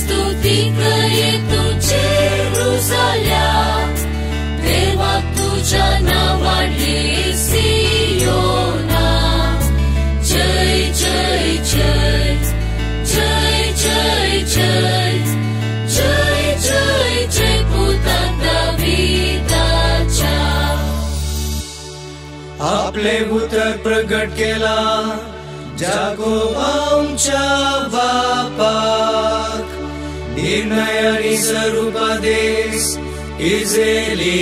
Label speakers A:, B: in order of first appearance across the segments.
A: स्तुती येतो जेरुसल्या, देवा तुझ्या नावाने सियोना. जय जय जय जय जय जय जय जय जय पुता दाविदाच्या.
B: आपले उतर प्रगट केला जागोब आमच्या बापाक, निर्णय आणि स्वरूपादेश इस्रायली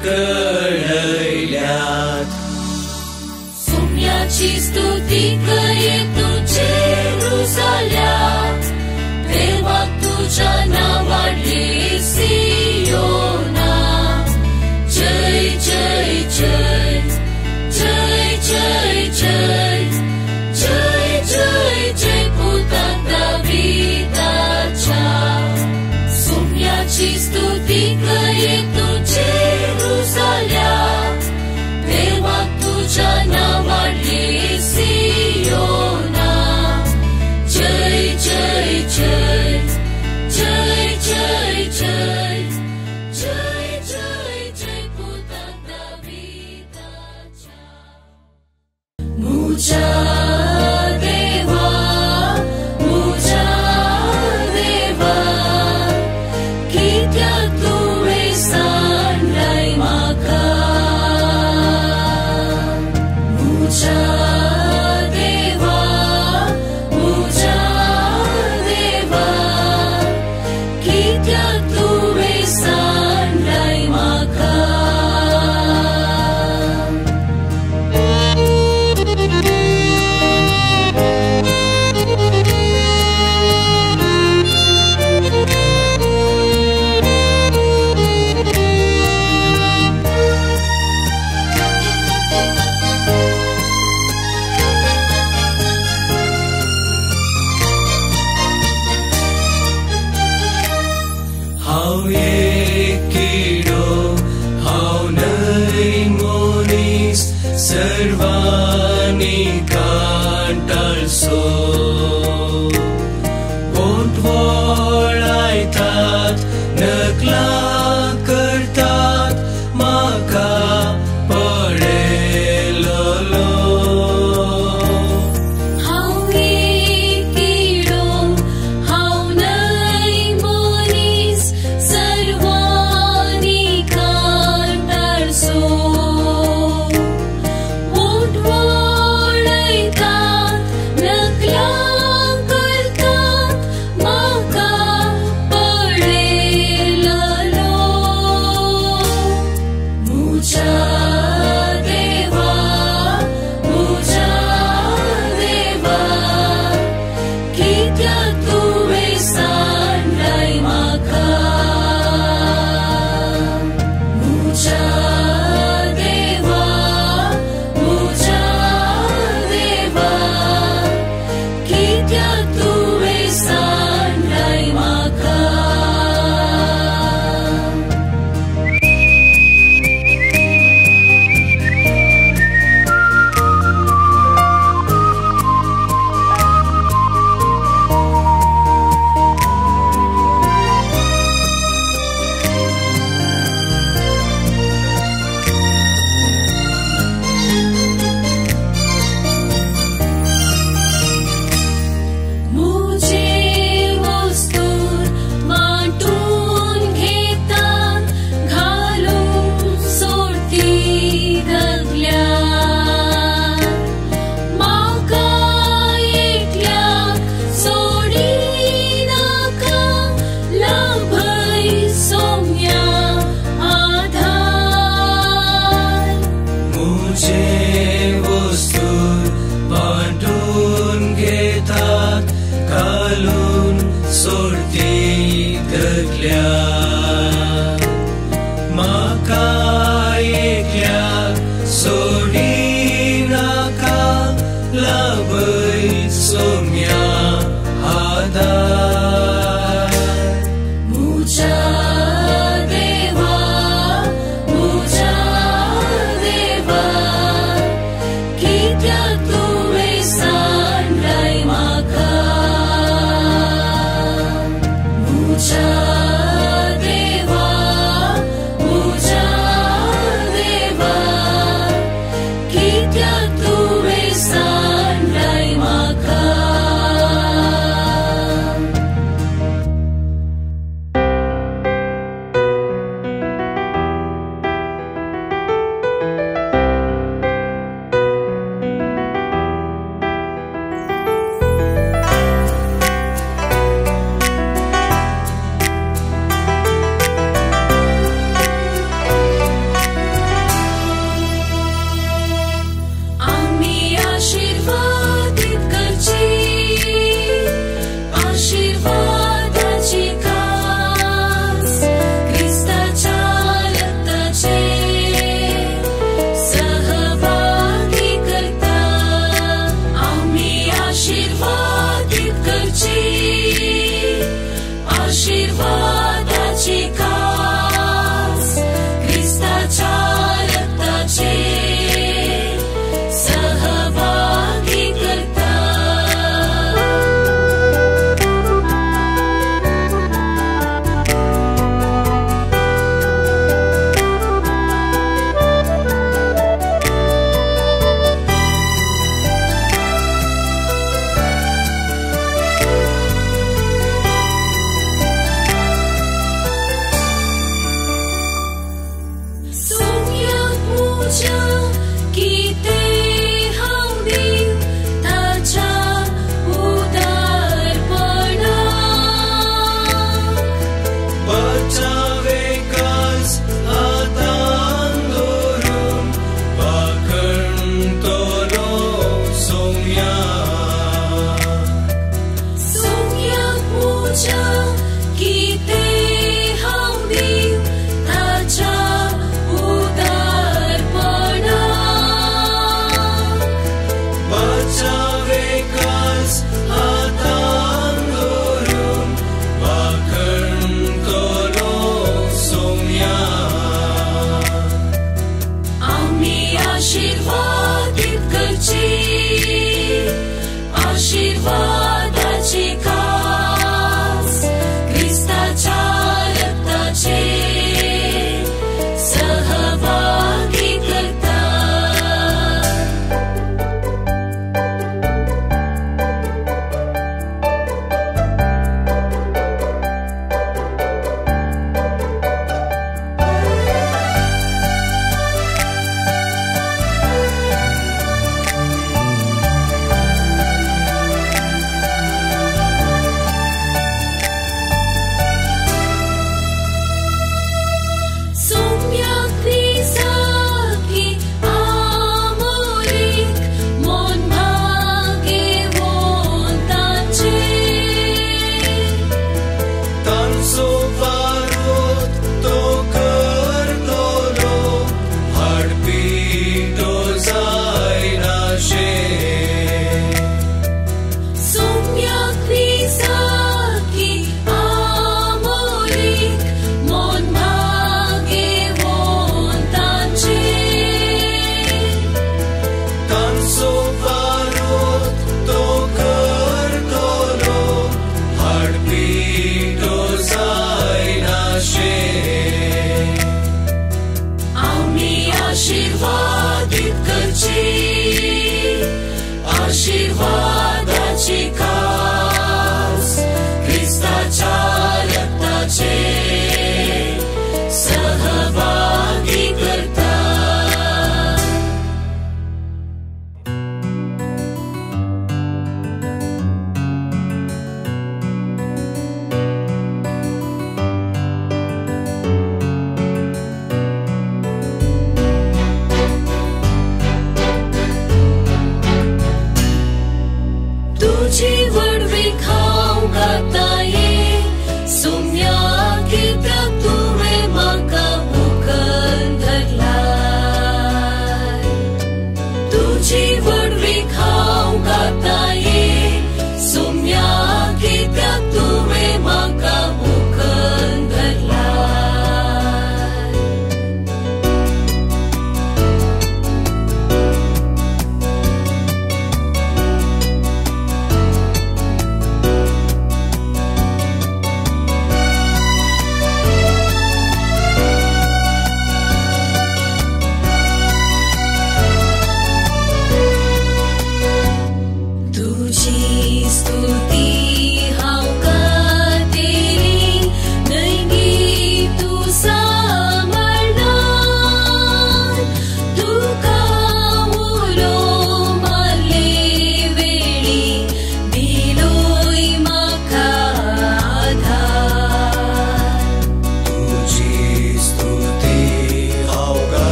B: कळयल्यात.
A: सोम्याची स्तुती येतो जेरुसल्या, देवा तुझ्या नावाने सियोना. जय जय जय जय जय जय जय जय जय पुता दाविदाच्या. सोम्याची स्तुती येतो जेरुसल्या, देवा तुझ्या नावाने सियोना. जय जय जय जय जय जय जय जय जय पुता दाविदाच्या. मुझा देवा मुझा देवा, कित्या तुवें सांडलाय म्हाका. मुझा देवा मुझा देवा, कित्या तुवें सांडलाय म्हाका.
B: हांव एकिडो हांव न्हय मनीस, सर्वांनी कांटाळसो. पोट वळायतात नकलां करतात, म्हाका पळयलोलो.
A: हांव एकिडो हांव न्हय मनीस, सर्वांनी कांटाळसो. पोट वळायतात नकलां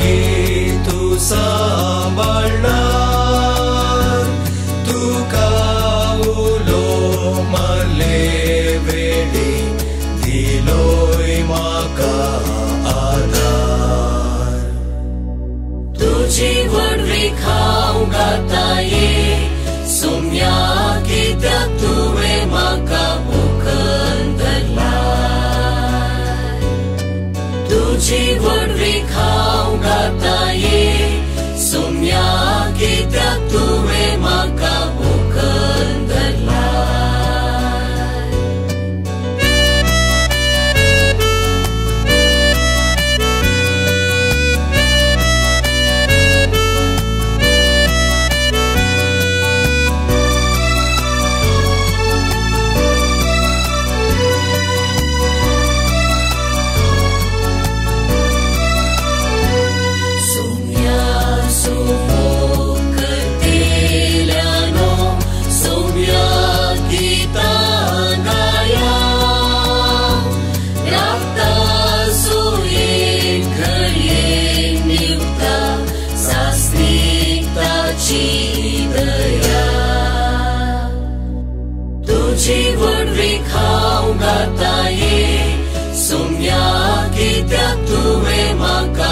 B: begitu sambalnar tu kaulo malevedi diloi maka adar
A: तुझी वडवी खाऊं गाताये सोम्या कित्याक तुवें म्हाका मोखंदलाय तुझी वडवी खाऊं गाताये सोम्या कित्याक तुवें म्हाका मोखंदलाय तुझी वडवी खाऊं गाताये सोम्या कित्याक तुवें म्हाका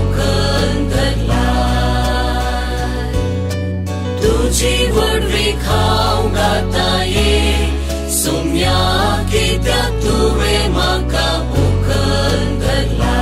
A: मोखंदलाय तुझी वडवी खाऊं गाताये सोम्या कित्याक तुवें म्हाका मोखंदलाय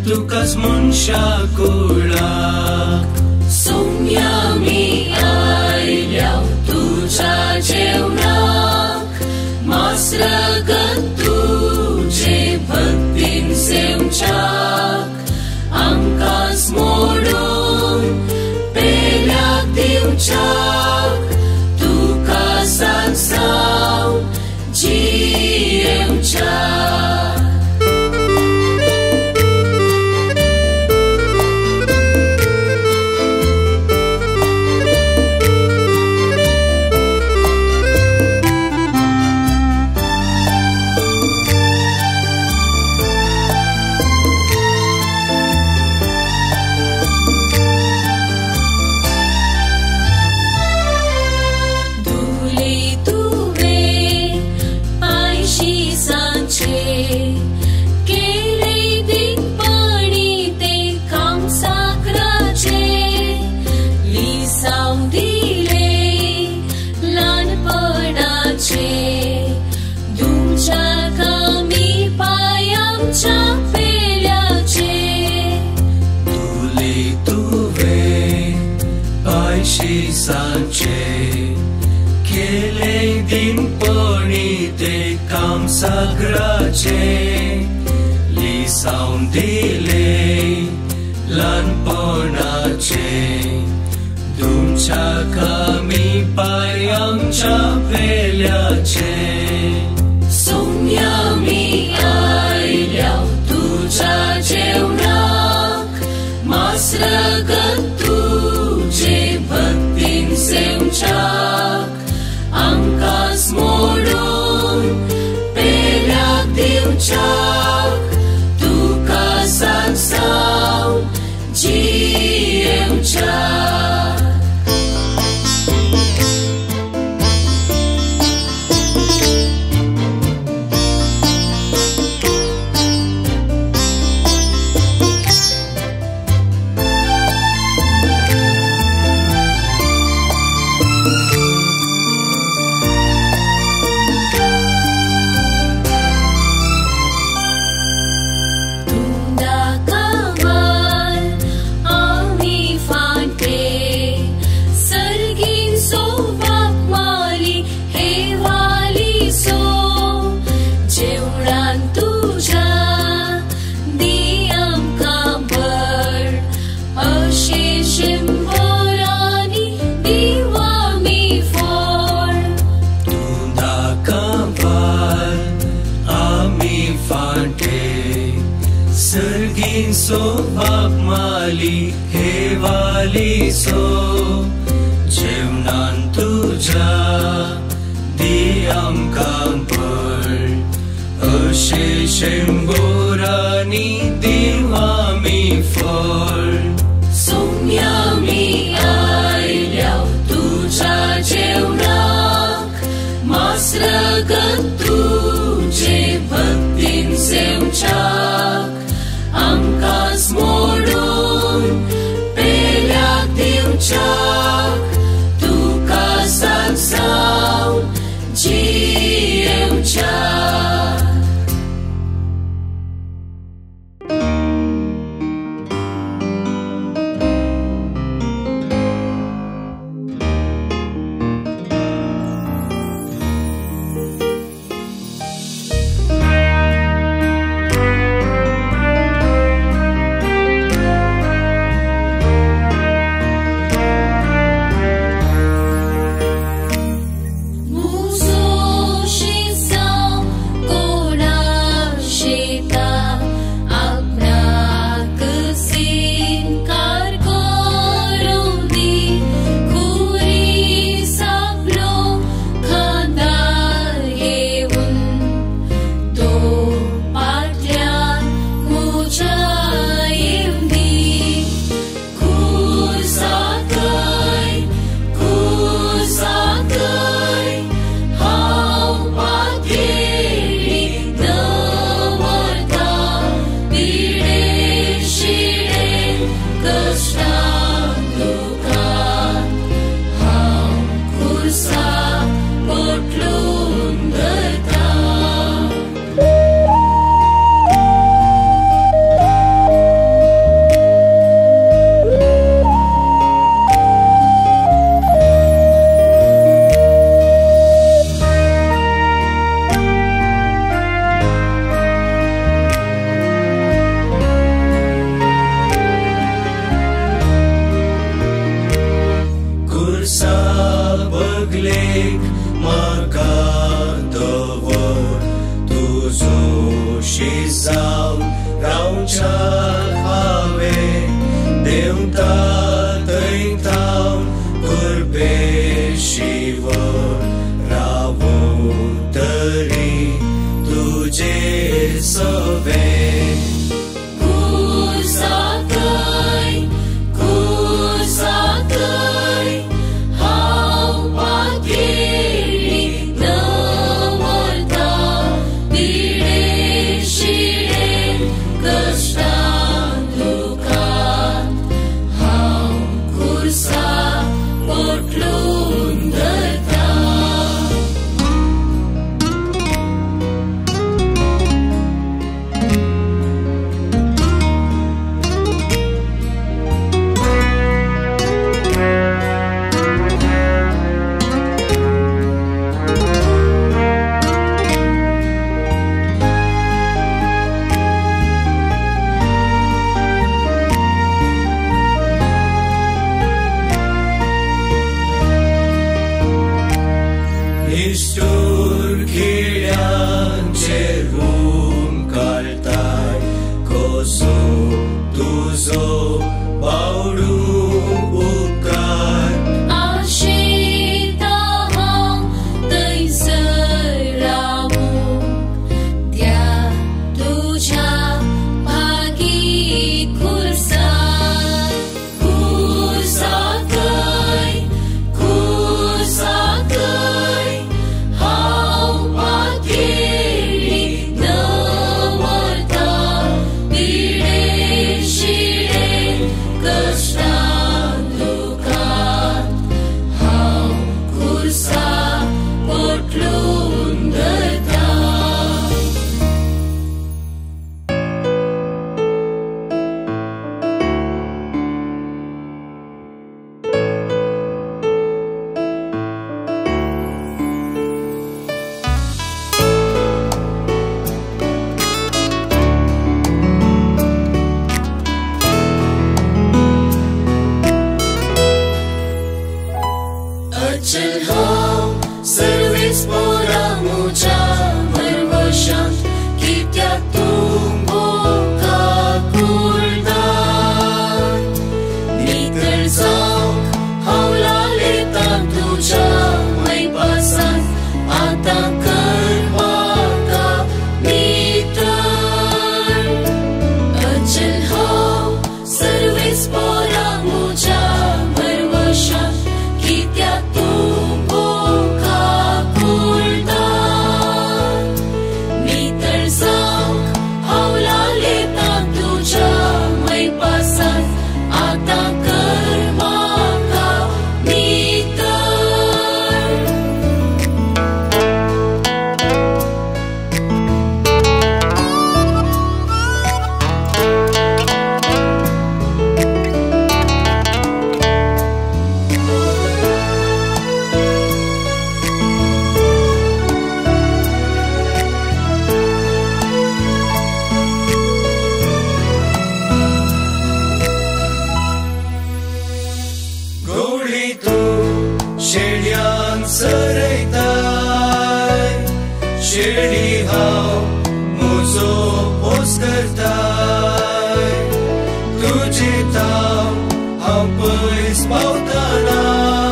B: तुकाच मनशाकुळाक
A: सोम्या मी आयल्या तुझ्या जेवणाक मास्रगत तुझे भक्तीन सेवच्याक आमकांच मोडून पेल्याक दिवच्याक तुका सांगसाव जियेवच्याक
B: केले दिनपणी ते काम सगळ्याचे लिसावून दिले ल्हानपणाचे तुमच्या कमी पाय आमच्या पेल्याचे
A: सोम्या मी आयल्या तुझ्या जेवणाक मास्रगत तुझे भक्तीन सेवच्याक आमकांच मोडून पेल्याक दिवच्याक तुका सांगसाव जियेवच्याक
B: सो बाप माली हे वाली सो जेवणान तुझ्या दी आमकां पड अशे शेंबोरांनी दिव आमी फळ
A: सोम्या मी आयल्या तुझ्या जेवणाक मास्रगत तुझे भक्तीन सेवच्याक आमकांच मोडून पेल्याक दिवच्याक तुका सांगसाव जियेवच्याक
C: Muso shisa kona sheta apna
B: have de-un tată-i taun curbe și vor ravutări tuge să vei.
A: Hau patieri nămărta bine și căștan ducat. Hau cursa porclundăta.
B: Nistur chirian cerum caltai coso tuzo bauru ucar.
A: Așita hau dă-i săramu de-a ducea paghii cursai. Cursa căi, hau patieri nămărta bine și căștan ducat. Hau cursa porclundăta. Acel hau servis pora mucha vărvășant chitea tumbo ca culdan. Nitel zau hau la letan ducea mai pasant atacăr maca nitel. Acel hau servis pora mucha vărvășant chitea tumbo ca culdan. Nitel zau hau la letan ducea mai pasant atacăr maca nitel.
B: Goli tu șelian sărăitai, șeli hau muzo poscărtai. Tuge tau hau păis pautana,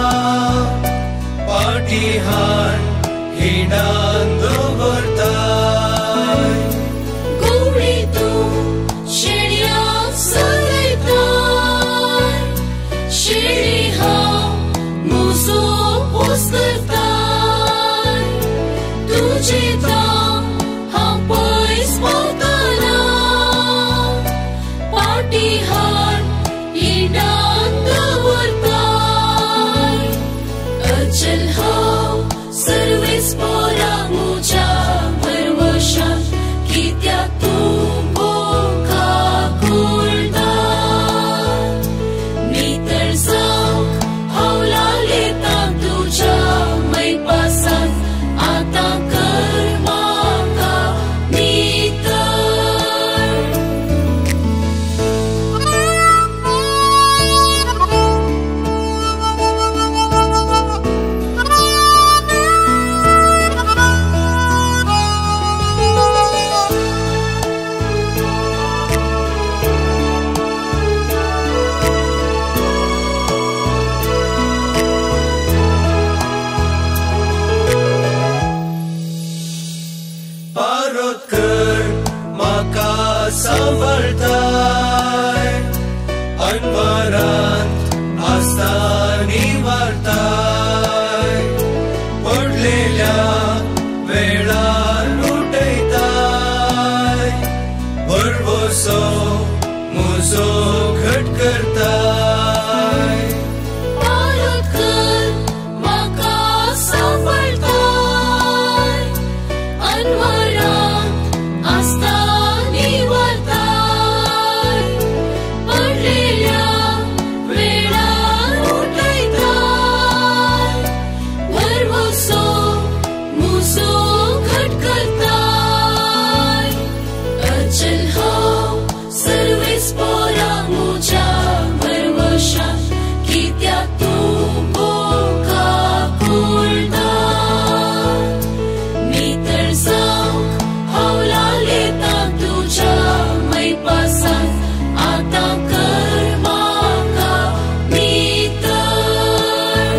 B: partihan hinan dovărtai.
A: Guri tu șelian sărăitai, șeli hau muzo poscărtai. Duce tau hau păis pautana, partihan hinan dovărtai.
B: निवळताय अनवरात आस्था निवारताय पडलेल्या वेळार उठयताय भरवसो मुजो घट करताय
A: परत कर म्हाका सांभाळताय अनवरात आस्था निवारताय पडलेल्या वेळार उठयताय भरवसो मुजो घट करताय अचल हांव सर्वेस पोरा मुज्या भरवशात कित्याक तूं बोका कुळटा मी तर जावंक हावला लेता तुज्या मैपासान आतां कर म्हाका मितर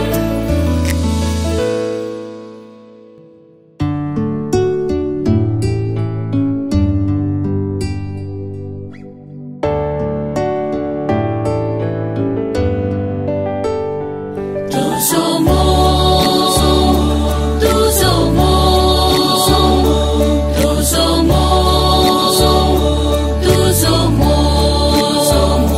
A: तुजो मोग तुजो मोग तुजो मोग तुजो मोग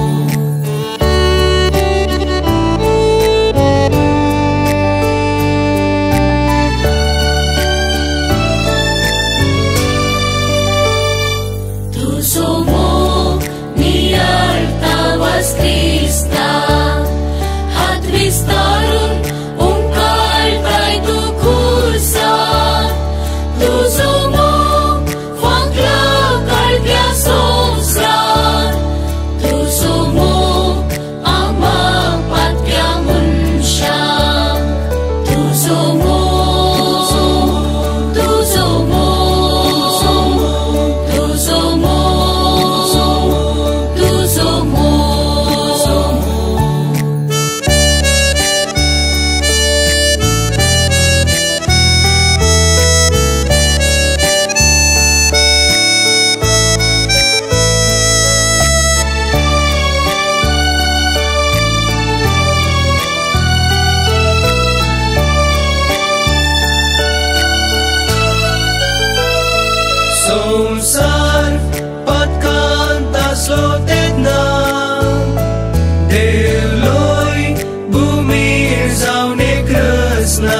A: तुजो मोग नियाळता वास क्रिस्ता हात विस्तारून ओंकारताय तूं खुर्सार तुजो मोग फांकला काळक्या संवसार तुजो मोग आम्हा पातक्या मनशांक तुजो मोग तुजो मोग तुजो मोग तुजो मोग
B: संसार पत्कांत आसलो तेन्ना देवलोय भुमीर जावन एक रचना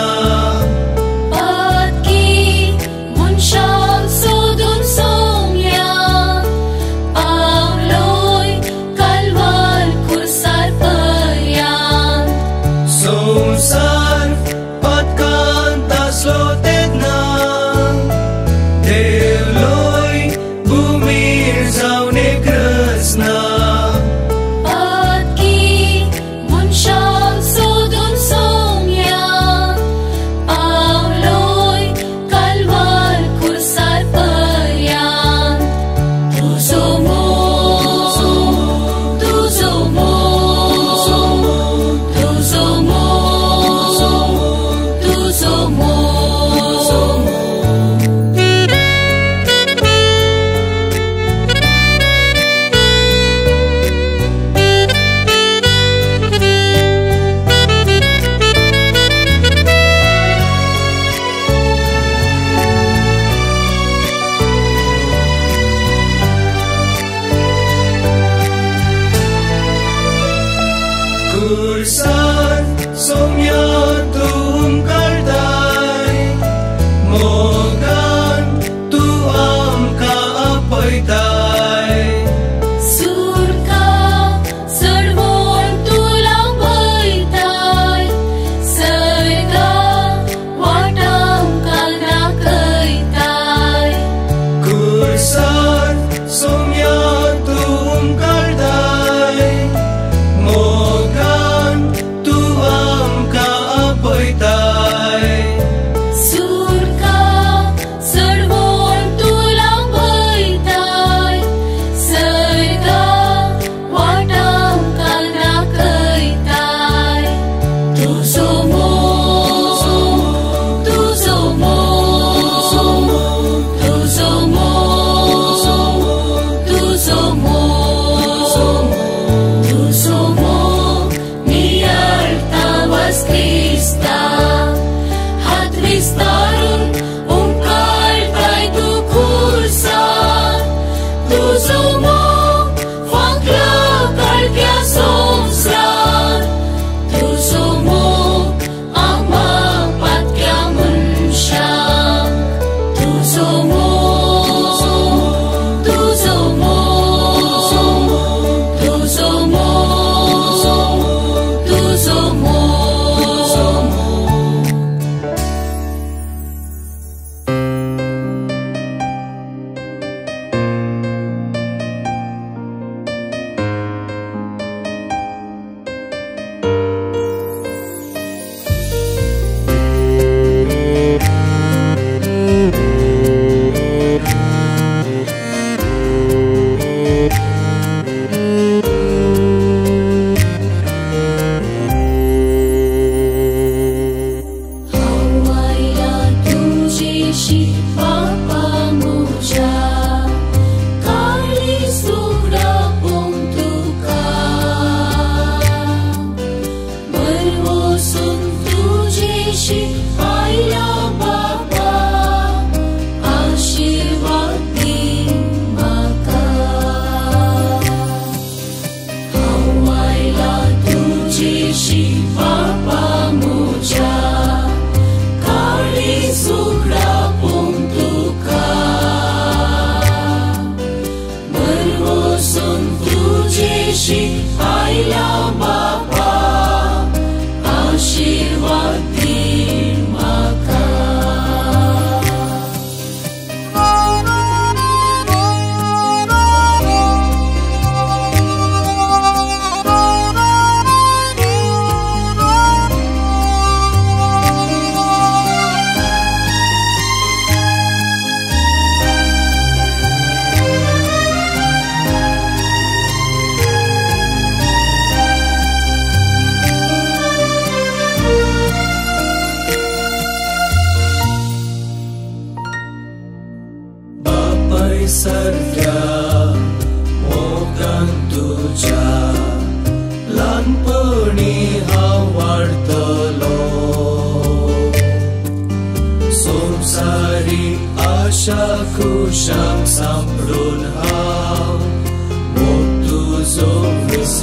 A: पातकी मनशाक सोदून सोंगल्या पावलोय कालवार खुर्सार पर्यांत
B: संसार पत्कांत आसलो तेन्ना देवलोय भुमीर जावन एक रचना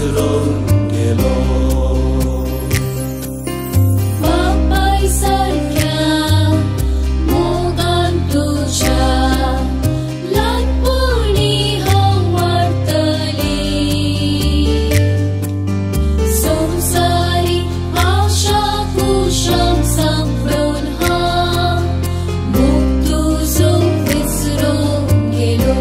B: विसरून गेलो.
A: बापाई सारख्या मोगान तुझ्या लहानपणी वाटतली. संसारी आशा कुशम संपळून मोग तुझो विसरून गेलो.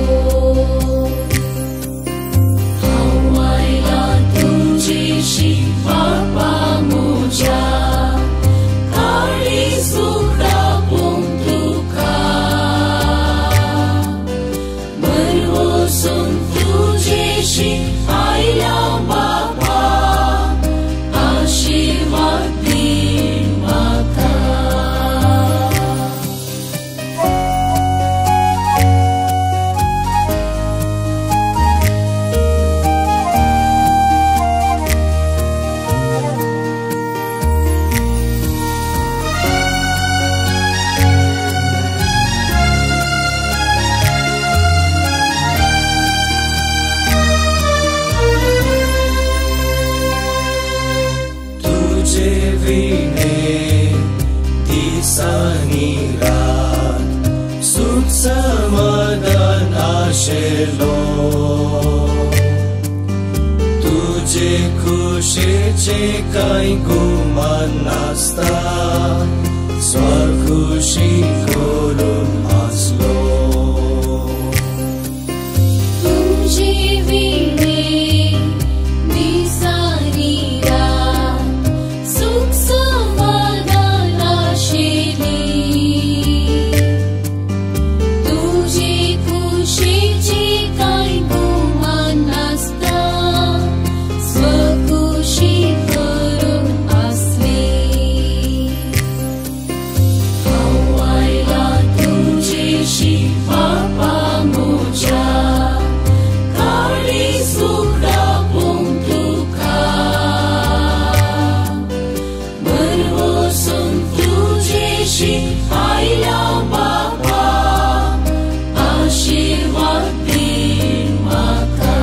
A: हांव आयला तुझेशी बापा म्हज्या काळी सुखा पोंग तुका. वरवसून तुझेशी आयला बापा आशीर्वाद दीन म्हाका.
B: तुझे विणे दिसानी रात सुख समाधान आशेलो. तुझे खुशीचे काही गुमान नासता स्वखुशी करून आसलो.
A: तुझे विणे दिसानी रात सुख समाधान आशेली. तुझे खुशीची काय गुमान नासता स्वखुशी करून आसली. हांव आयला तुझेशी बापा म्हज्या काळी सुखा पोंग तुका. वरवसून तुझेशी आयला बापा आशीर्वाद दीन म्हाका.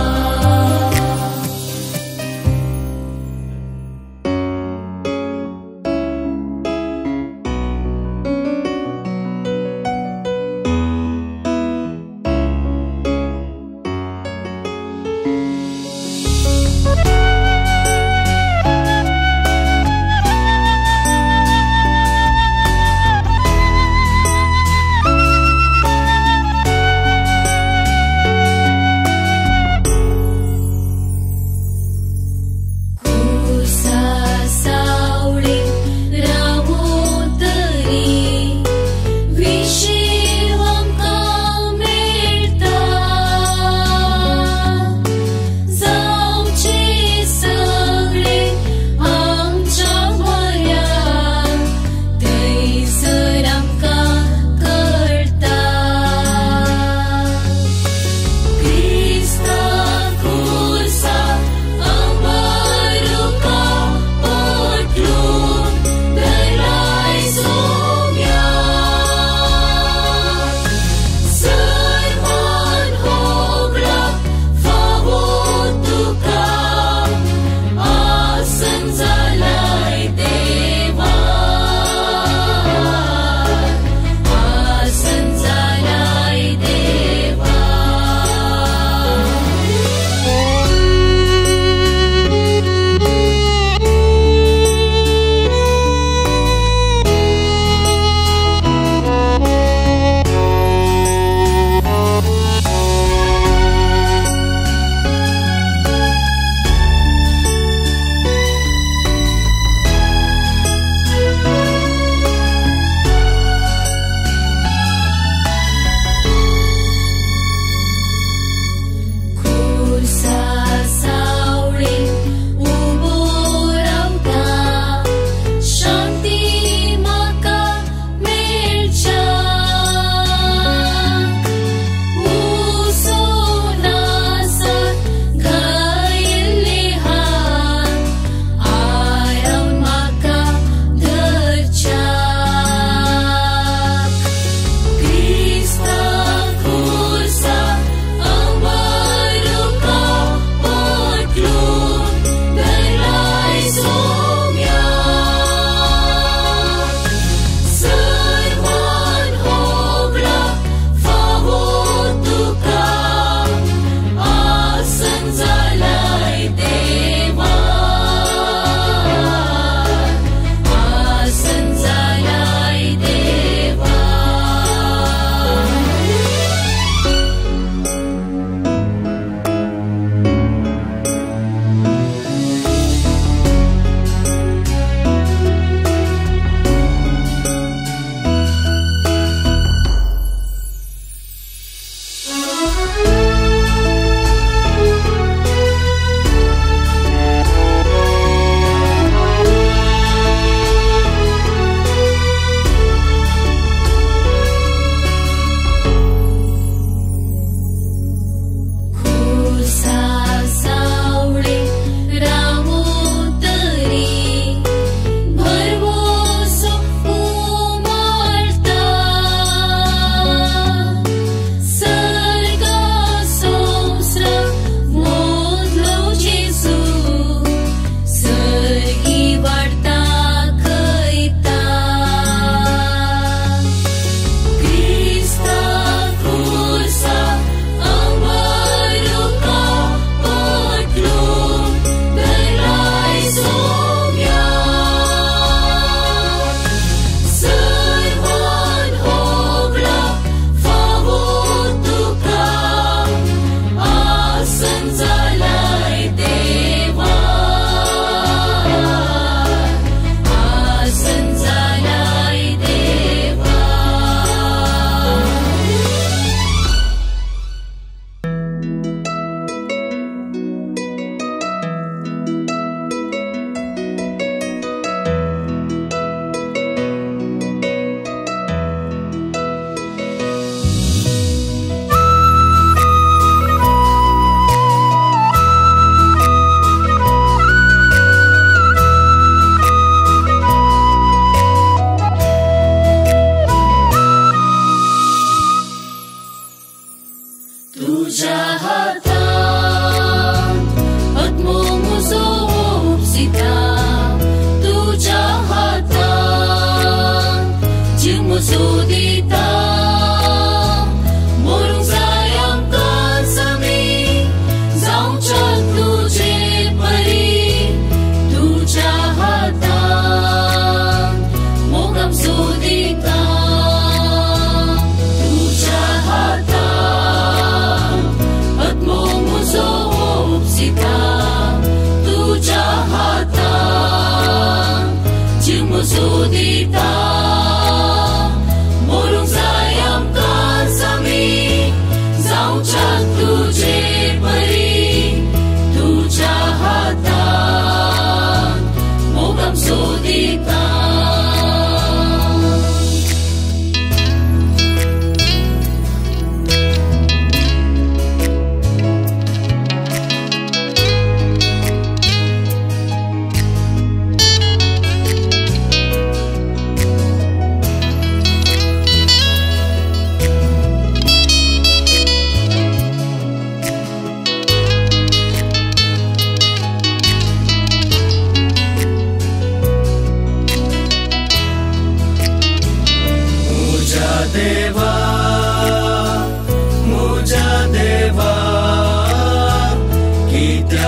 A: खुसा सावळेंत रावूं तरी विशीव आमकां मेळटा.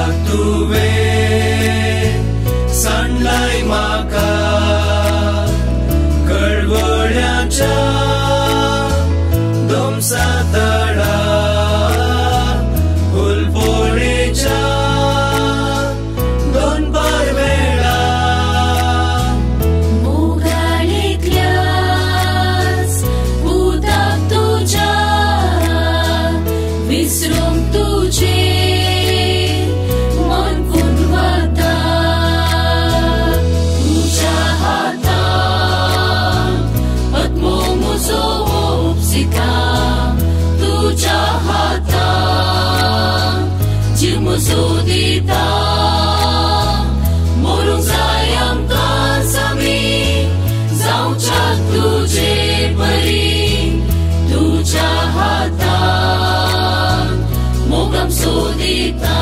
B: तुवे सांडलाय म्हाका कळवळ्याच्या दोमसातळा फुलपोळेच्या दोन पारवेळा
A: मुगाळेंतल्याच उदक तुज्या विसरूंक तुजें मन कुणवता तुज्या हातान पद्मो म्हजो ओपसिता तुज्या हातान जीव म्हजो दिता मरूंक जाय आमकां सामी जावच्याक तुजे बरी तुज्या हातान मोग आमचो दिता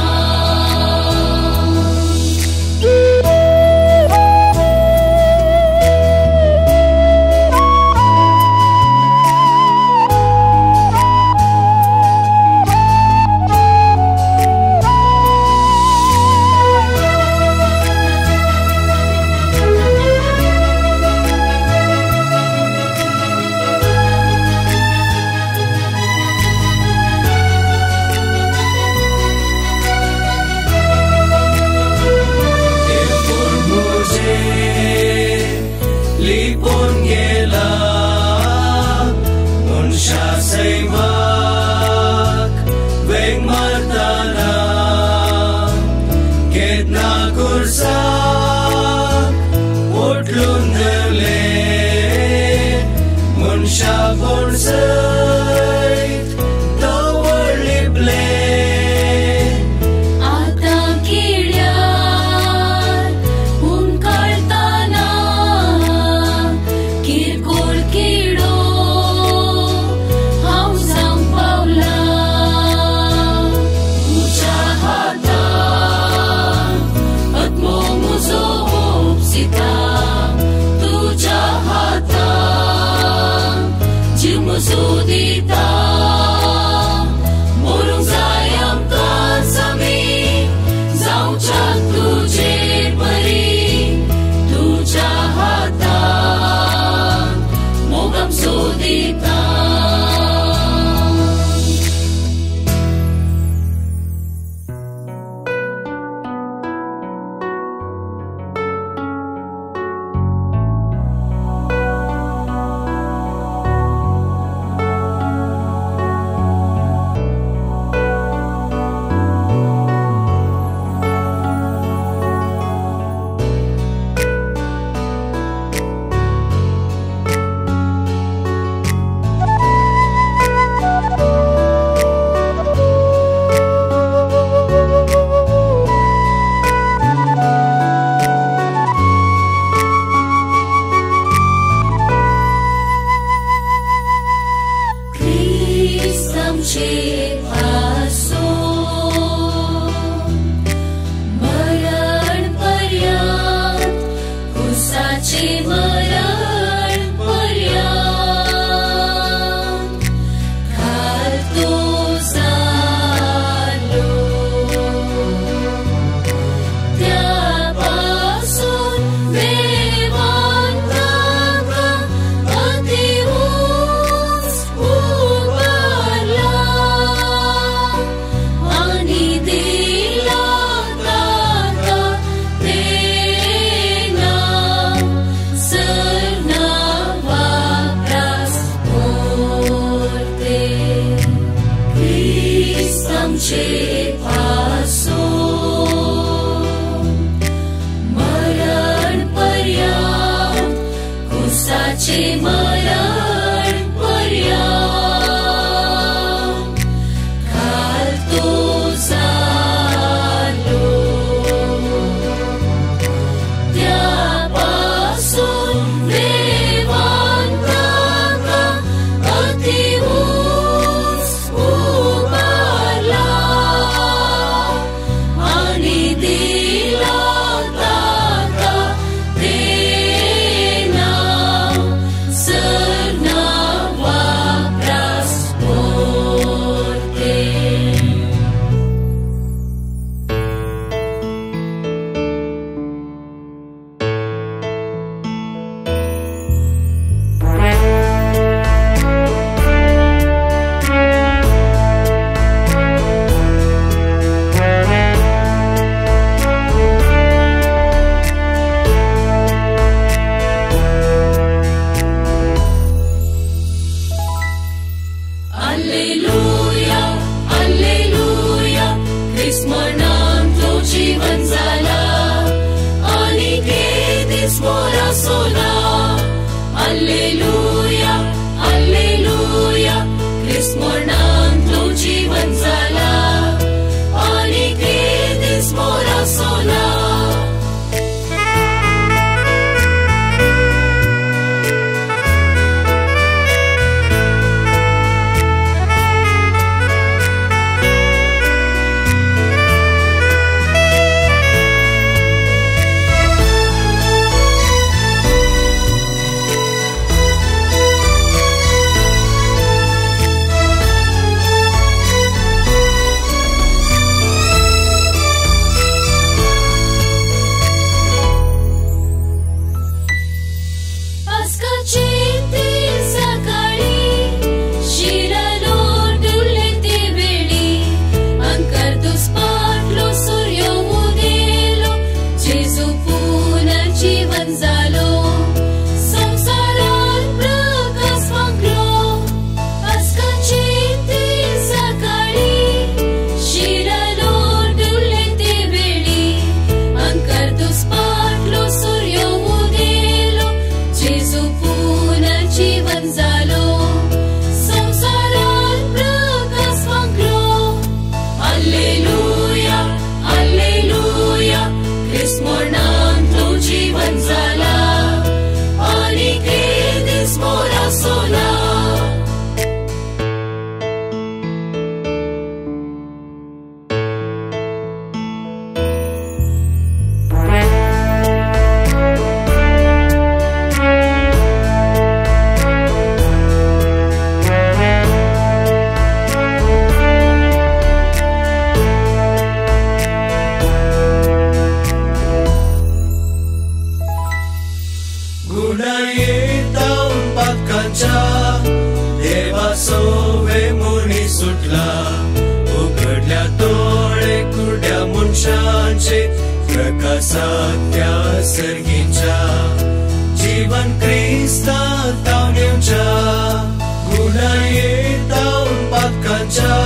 B: सत्य सर्गिंचा जीवन Crista tau neucha guna ye tau pat kancha